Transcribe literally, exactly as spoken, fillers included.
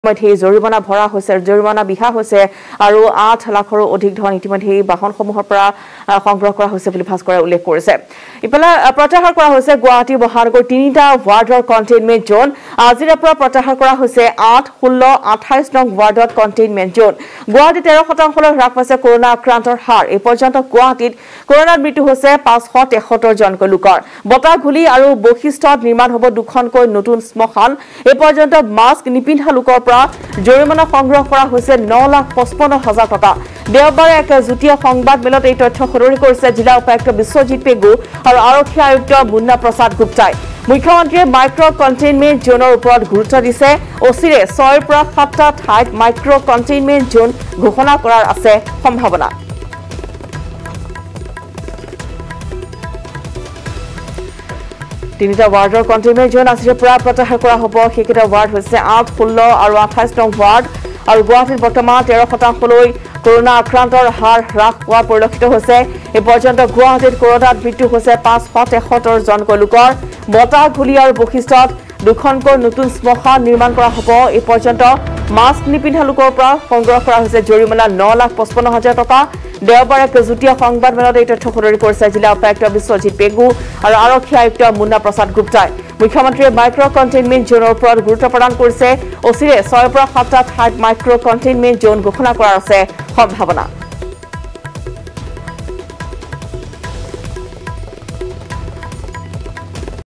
ইতিমধ্যে জৰিমনা ভৰা হৈছে জৰিমনা বিহা হৈছে আৰু আঠ লাখৰো অধিক ধন ইতিমধ্যে বাহনসমূহৰ পৰা সংগ্ৰহ কৰা হৈছে বুলি ভাস্কৰে উল্লেখ কৰিছে ইফালে প্ৰত্যাহাৰ কৰা হৈছে গুৱাহাটী মহানগৰ তিনিটা ৱাৰ্ডৰ কণ্টেইনমেণ্ট জোন আজিৰ পৰা প্ৰত্যাহাৰ কৰা হৈছে আঠ ষোল্ল আঠাইশ নং ৱাৰ্ডত কণ্টেইনমেণ্ট জোন গুৱাহাটী তেৰ শতাংশলৈ হ্ৰাস পাইছে কৰোনা আক্ৰান্তৰ হাৰ এই পৰ্যন্ত গুৱাহাটীত কৰোনাৰ মৃত্যু হৈছে পাঁচশ তেসত্তৰ জনকৈ লোকৰ বতাগুলি আৰু বৈশিষ্ট্যত নিৰ্মাণ হ'ব দুখনকৈ নতুন শ্মশান এই পৰ্যন্ত মাস্ক নিপিন্ধা লোকৰ জৰিমনা সংগ্ৰহ কৰা হৈছে ন লাখ পঁচপন্ন হাজাৰ টকা দেওবাৰে এক যুটীয়া সংবাদ মেলত এই তথ্য সদৰি কৰিছে জিলা উপায়ুক্ত বিশ্বজিৎ পেগু আৰু আৰক্ষী আয়ুক্ত মুন্না প্ৰসাদ গুপ্তাই মুখ্যমন্ত্ৰীয়ে মাইক্ৰ কণ্টেইনমেণ্ট জোনৰ ওপৰত গুৰুত্ব দিছে অচিৰে ছয়ৰ পৰা সাতটা ঠাইত মাইক্ৰ কণ্টেইনমেণ্ট জোন ঘোষণা কৰাৰ আছে সম্ভাৱনা তিনিটা ৱাৰ্ডৰ কণ্টেইনমেণ্ট জোন আজিৰ পৰা প্ৰত্যাহাৰ কৰা হ'ব সেইকেইটা ৱাৰ্ড হৈছে আঠ ষোল্ল আৰু আঠাইশ নং ৱাৰ্ড আৰু গুৱাহাটীত বৰ্তমান তেৰ শতাংশলৈ কৰোনা আক্ৰান্তৰ হাৰ হ্ৰাস পোৱা পৰিলক্ষিত হৈছে এই পৰ্যন্ত গুৱাহাটীত কৰোনাত মৃত্যু হৈছে পাঁচশ তেসত্তৰ জনকৈ লোকৰ বতাগুলি আৰু বৈশিষ্ট্যত দুখনকৈ নতুন শ্মশান নিৰ্মাণ কৰা হ'ব এই পৰ্যন্ত মাস্ক নিপিন্ধা লোকৰ পৰা সংগ্ৰহ কৰা হৈছে জৰিমনা ন লাখ পঁচপন্ন হাজাৰ টকা দেওবাৰে এক যুটীয়া সংবাদ মেলত এই তথ্য সদৰি কৰিছে জিলা উপায়ুক্ত বিশ্বজিৎ পেগু আৰু আৰক্ষী আয়ুক্ত মুন্না প্ৰসাদ গুপ্তাই মুখ্যমন্ত্ৰীয়ে মাইক্ৰ কণ্টেইনমেণ্ট জোনৰ ওপৰত গুৰুত্ব প্ৰদান কৰিছে অচিৰে ছয়ৰ পৰা সাতটা ঠাইত মাইক্ৰ কণ্টেইনমেণ্ট জোন ঘোষণা কৰাৰ আছে সম্ভাৱনা